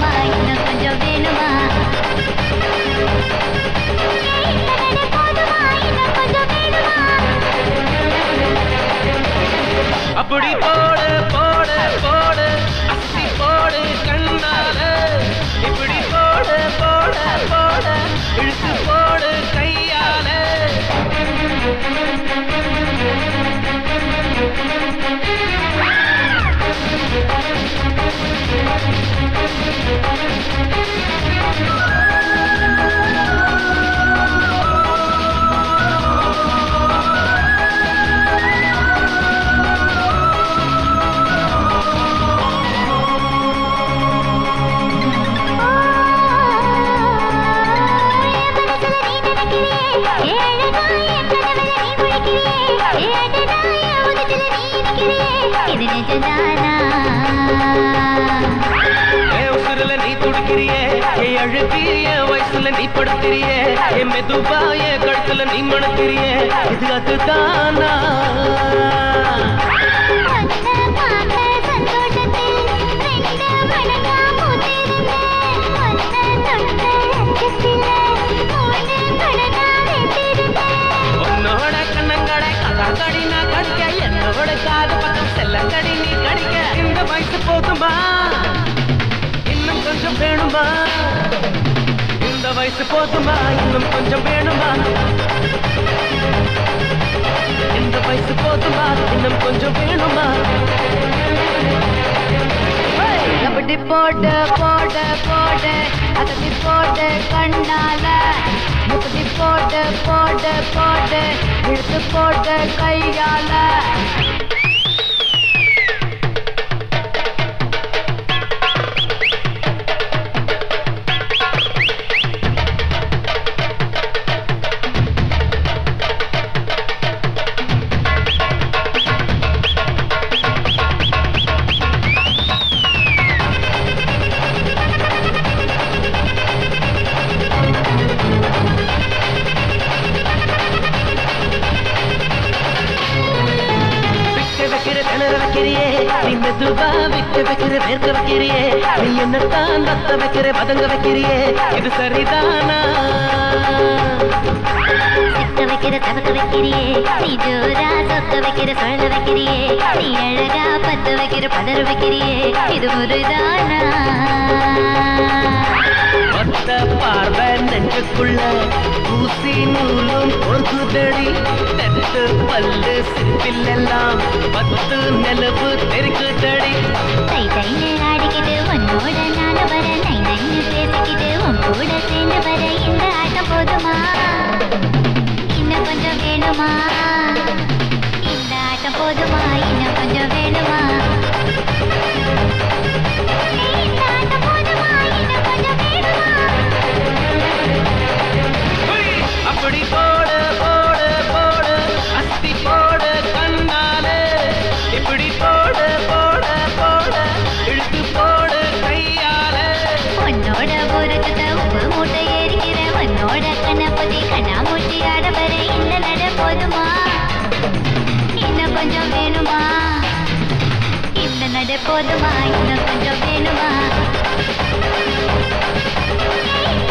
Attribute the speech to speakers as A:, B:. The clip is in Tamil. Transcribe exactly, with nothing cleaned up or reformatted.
A: போதுமா இன்னும் கொஞ்சம் வேணுமா போதுமா இன்னும் கொஞ்சம் வேணுமா
B: அப்படி போடு போடு போடு அசி போடு கண்ணால இப்படி போடு போடு போடு இழுத்து போடு கையால நீ துடிக்கிறியே அழுகிய வயசுல நீ படுத்திரியே என் மெதுவாய கழுத்துல நீ மணத்திரியே இது அதுதானா உன்னோட கண்ணங்கடை கதாங்கடி நான் கடிக்க என்னோட காது பக்கம் செல்லங்கடி நீ கடிக்க இந்த வயசு போதுமா இன்னும் கொஞ்சம் வேணுமா இந்த வயசு போதுமா இன்னும் கொஞ்சம் வேணுமா இந்த வயசு போதுமா இன்னும் கொஞ்சம் வேணுமா அப்படி போடு போடு போடு அதடி போடு கண்ணால இப்படி போடு போடு போடு இழுத்து போடு கையால மெதுவா விட்டு வைக்கிற வேர்க்க வைக்கிறியே நீ என்னத்தான் நத்த வைக்கிற பதங்க வைக்கிறியே இது சரிதானா சிக்க வைக்கிற தவக்க வைக்கிறியே நீ ஜோரா சொக்க வைக்கிற சொல்ல வைக்கிறியே நீ அழகா பத்த வைக்கிற பதற வைக்கிறியே இது முருதானா ஒத்த பார்வை நெஞ்சுக்குள்ள ஊசி நூலும் பொறுக்குதடி தெத்து பல்லு சிப்பிலெல்லாம் பத்து நிலவு தெருக்குதடி தை தைன்னு ஆடிக்கிட்டு உன்னோட நான வர நை நைன்னு பேசிக்கிட்டு உன் கூட சேர்ந்து வர இந்த ஆட்டம் போதுமா இன்னும் கொஞ்சம் வேணுமா இந்த ஆட்டம் போதுமா இன்னும் கொஞ்சம் வேணுமா இந்த ஆட்டம் போதுமா இன்னும் கொஞ்சம் வேணுமா அப்படி போடு போடு போடு அஸ்தி போடு கண்ணாலே இப்படி போடு போடு போடு இழுத்து போடு கையால உன்னோட பொறுத்த உப்பு மூட்டை ஏறிக்கிற உன்னோட கண்ணப்பதி கண்ணா மூட்டி ஆட வர இந்த நட போதுமா இன்னும் கொஞ்சம் வேணுமா இந்த நட போதுமா இன்னும் கொஞ்சம் வேணுமா